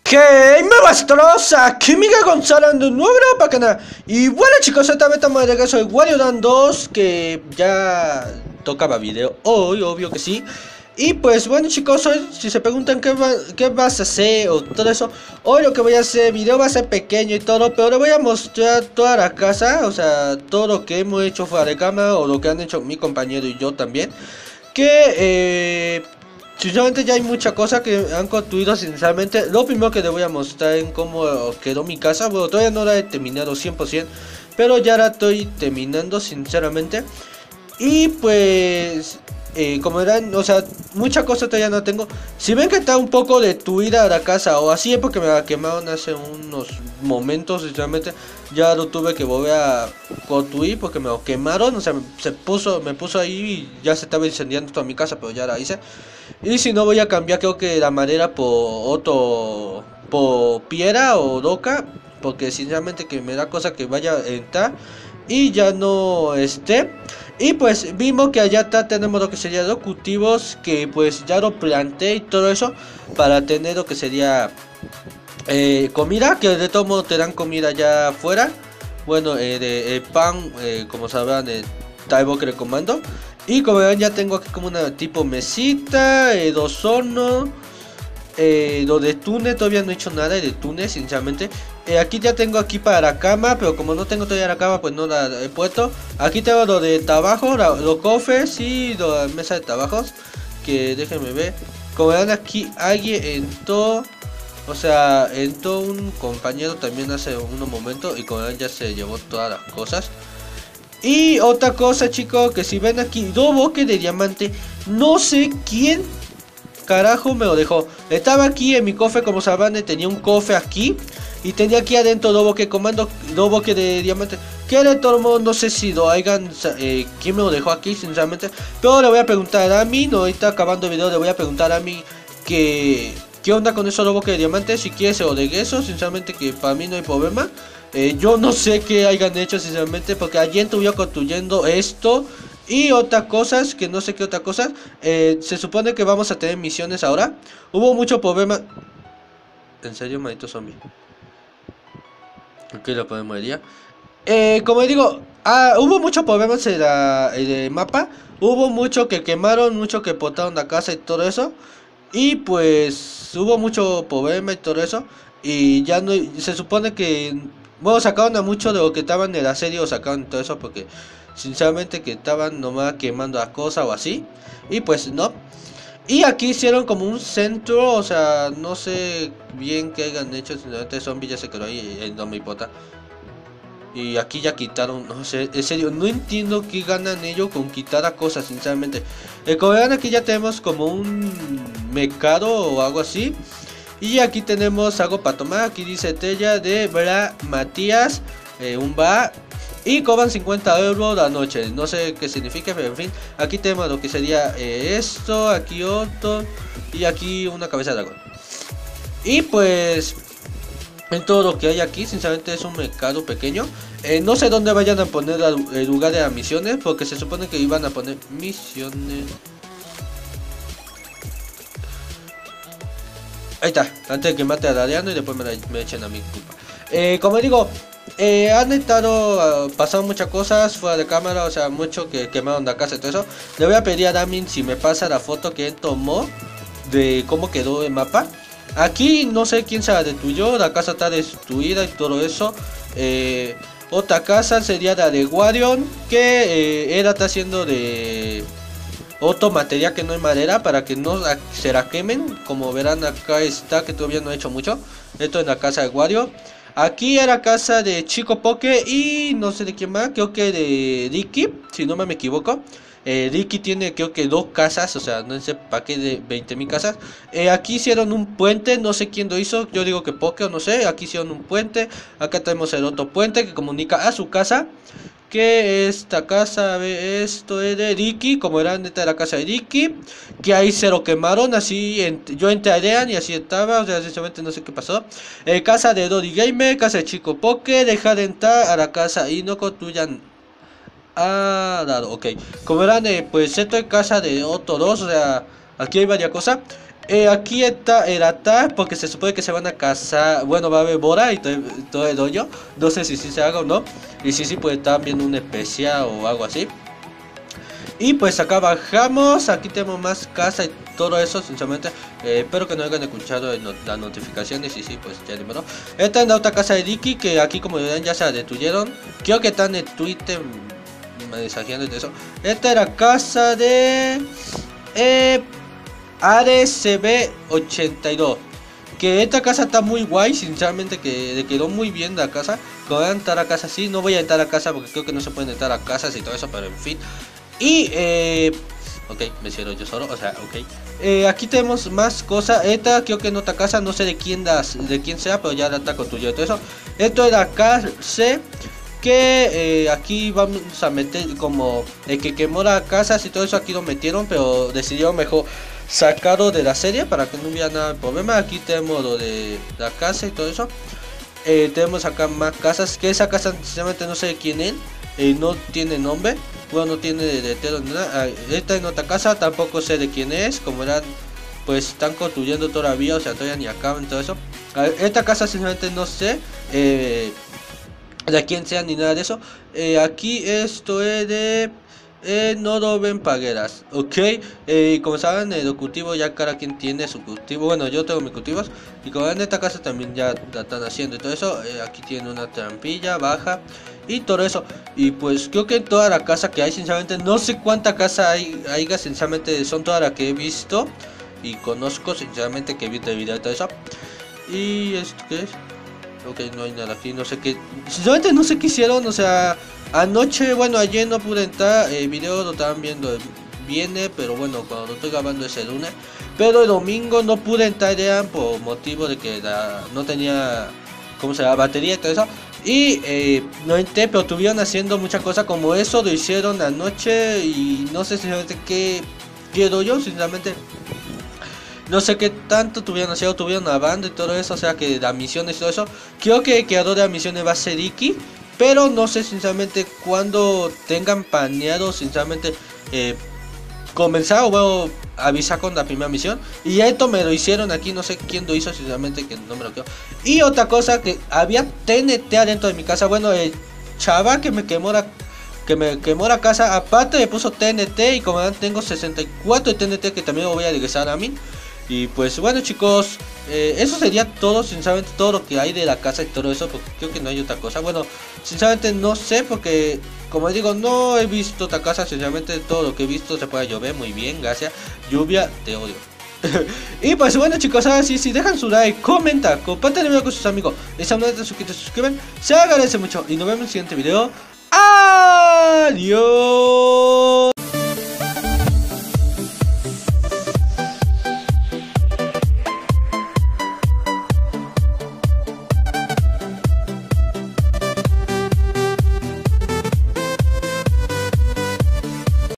¡Hey, me bastros! Aquí Miguel González de un nuevo video para canal. Y bueno chicos, esta vez estamos de regreso de Wario Land 2, que ya tocaba video hoy, obvio que sí. Y pues bueno chicos, hoy si se preguntan qué vas a hacer o todo eso, hoy lo que voy a hacer, video va a ser pequeño y todo, pero le voy a mostrar toda la casa, o sea, todo lo que hemos hecho fuera de cámara o lo que han hecho mi compañero y yo también. Que sinceramente ya hay mucha cosa que han construido. Sinceramente lo primero que les voy a mostrar en cómo quedó mi casa. Bueno, todavía no la he terminado 100%, pero ya la estoy terminando sinceramente. Y pues como verán, o sea, mucha cosa todavía no tengo. Si ven que está un poco destruida la casa o así, es porque me la quemaron hace unos momentos. Sinceramente ya lo tuve que volver a construir porque me lo quemaron. O sea, me puso ahí y ya se estaba incendiando toda mi casa, pero ya la hice. Y si no, voy a cambiar creo que la madera por piedra o roca, porque sinceramente que me da cosa que vaya a entrar y ya no esté. Y pues vimos que allá está, tenemos lo que sería los cultivos, que pues ya lo planté y todo eso para tener lo que sería comida, que de todo modo te dan comida ya afuera. Bueno, de pan, como sabrán, Taibo que le comando. Y como ven, ya tengo aquí como una tipo mesita, dos hornos. Lo de túnel, todavía no he hecho nada de túnel, sinceramente. Aquí ya tengo aquí para la cama, pero como no tengo todavía la cama, pues no la he puesto. Aquí tengo lo de trabajo, los cofres y la mesa de trabajos. Que déjenme ver. Como ven, aquí alguien entró. O sea, entró un compañero también hace unos momentos. Y como ven, ya se llevó todas las cosas. Y otra cosa, chicos, que si ven aquí, dos bloques de diamante. No sé quién carajo me lo dejó. Estaba aquí en mi cofre, como sabrán, tenía un cofre aquí. Y tenía aquí adentro dos bloques comando, dos bloques de diamante. Que de todo modo no sé si lo hagan, quién me lo dejó aquí, sinceramente. Pero le voy a preguntar a mí, no, ahorita acabando el video, le voy a preguntar a mí que qué onda con esos dos bloques de diamante. Si quiere se lo regreso, sinceramente que para mí no hay problema. Yo no sé qué hayan hecho, sinceramente, porque ayer estuve construyendo esto y otras cosas, que no sé qué otras cosas. Se supone que vamos a tener misiones ahora. Hubo mucho problema. En serio, maldito zombie. Aquí lo podemos ir. Como digo, hubo muchos problemas en el mapa. Hubo mucho que quemaron, mucho que botaron la casa y todo eso. Y pues hubo mucho problema y todo eso. Y ya no, se supone que, bueno, sacaron a mucho de lo que estaban en la serie, o sacaron todo eso porque sinceramente que estaban nomás quemando las cosas o así. Y pues no. Y aquí hicieron como un centro, o sea, no sé bien qué hayan hecho. Sinceramente zombie ya se quedó ahí, no me importa. Y aquí ya quitaron, no sé, en serio, no entiendo qué ganan ellos con quitar a cosas, sinceramente. Como verán, aquí ya tenemos como un mercado o algo así. Y aquí tenemos algo para tomar, aquí dice Tella de Bra Matías, un bar. Y cobran 50 euros la noche, no sé qué significa, pero en fin. Aquí tenemos lo que sería esto, aquí otro. Y aquí una cabeza de dragón. Y pues en todo lo que hay aquí, sinceramente es un mercado pequeño. No sé dónde vayan a poner el lugar de las misiones, porque se supone que iban a poner misiones. Ahí está, antes de que mate a Dariano y después me echen a mi culpa. Como digo, han estado pasando muchas cosas fuera de cámara, o sea, mucho que quemaron la casa y todo eso. Le voy a pedir a Damin si me pasa la foto que él tomó de cómo quedó el mapa. Aquí no sé quién se la destruyó, la casa está destruida y todo eso. Otra casa sería la de Wario, que era está haciendo de otro material que no es madera para que no se la quemen. Como verán, acá está, que todavía no he hecho mucho. Esto es la casa de Wario. Aquí era casa de Chico Poke y no sé de quién más, creo que de Ricky, si no me equivoco. Ricky tiene creo que dos casas, o sea, no sé para qué de 20.000 casas. Aquí hicieron un puente, no sé quién lo hizo, yo digo que Poke o no sé. Aquí hicieron un puente, acá tenemos el otro puente que comunica a su casa. Que esta casa, esto es de Ricky, como era esta de la casa de Ricky, que ahí se lo quemaron, así yo entré a Arean y así estaba, o sea, sinceramente no sé qué pasó. Casa de Dodi Gamer, casa de Chico Poke, dejar de entrar a la casa y no construyan. Dado, ok. Como verán, pues esto es casa de otro dos, o sea, aquí hay varias cosas. Aquí está el atar porque se supone que se van a casar. Bueno, va a haber boda y todo el rollo. No sé si sí se haga o no. Y si sí, pues estar viendo un especial o algo así. Y pues acá bajamos. Aquí tenemos más casa y todo eso. Sinceramente, espero que no hayan escuchado las notificaciones. Y sí, pues ya número. Esta es la otra casa de Ricky. Que aquí, como ven, ya se la destruyeron. Creo que están en Twitter mensajeando y todo eso. Esta es la casa de ADCB82. Que esta casa está muy guay, sinceramente que le quedó muy bien la casa. Como voy a entrar a casa así, no voy a entrar a casa porque creo que no se pueden entrar a casas y todo eso, pero en fin. Y ok, me cierro yo solo, o sea, ok. Aquí tenemos más cosas. Esta creo que en otra casa, no sé de quién sea, pero ya la está construyendo todo eso. Esto es la casa que aquí vamos a meter como el que quemó las casas y todo eso. Aquí lo metieron, pero decidieron mejor sacarlo de la serie para que no hubiera nada de problema. Aquí tenemos lo de la casa y todo eso. Tenemos acá más casas, que esa casa sinceramente no sé de quién es, no tiene nombre, bueno, no tiene letero ni nada. Esta en otra casa tampoco sé de quién es, como eran, pues están construyendo todavía, o sea, todavía ni acaban todo eso. Esta casa sinceramente no sé de quién sea ni nada de eso. Aquí esto es de no lo ven pagueras, ok. Como saben, el cultivo ya cada quien tiene su cultivo. Bueno, yo tengo mis cultivos. Y como ven, en esta casa también ya la están haciendo y todo eso. Aquí tiene una trampilla baja y todo eso. Y pues creo que en toda la casa que hay, sinceramente, no sé cuánta casa hay, sinceramente, son todas las que he visto y conozco, sinceramente, que he visto el video y todo eso. Y esto qué es. Ok, no hay nada aquí, no sé qué. Sinceramente no sé qué hicieron, o sea, anoche, bueno, ayer no pude entrar, el video lo estaban viendo, viene, pero bueno, cuando lo estoy grabando es el lunes. Pero el domingo no pude entrar ya por motivo de que no tenía, ¿cómo se llama? Batería y todo eso. Y no entré, pero estuvieron haciendo muchas cosas como eso, lo hicieron anoche y no sé sinceramente qué quiero yo, sinceramente. No sé qué tanto tuvieron una banda y todo eso, o sea que las misiones y todo eso. Creo que el creador de las misiones va a ser Iki, pero no sé sinceramente cuando tengan planeado, sinceramente, comenzar o bueno, avisar con la primera misión. Y esto me lo hicieron aquí, no sé quién lo hizo, sinceramente que no me lo creo. Y otra cosa, que había TNT adentro de mi casa, bueno, el chaval que me quemó la casa, aparte le puso TNT y como tengo 64 de TNT que también lo voy a regresar a mí. Y pues bueno, chicos, eso sería todo, sinceramente, todo lo que hay de la casa y todo eso, porque creo que no hay otra cosa. Bueno, sinceramente no sé, porque como digo, no he visto otra casa, sinceramente todo lo que he visto se puede llover muy bien, gracias. Lluvia, te odio. Y pues bueno, chicos, ahora sí, si dejan su like, comenta, compartan el video con sus amigos, les agradezco que se suscriban, se agradece mucho y nos vemos en el siguiente video. Adiós.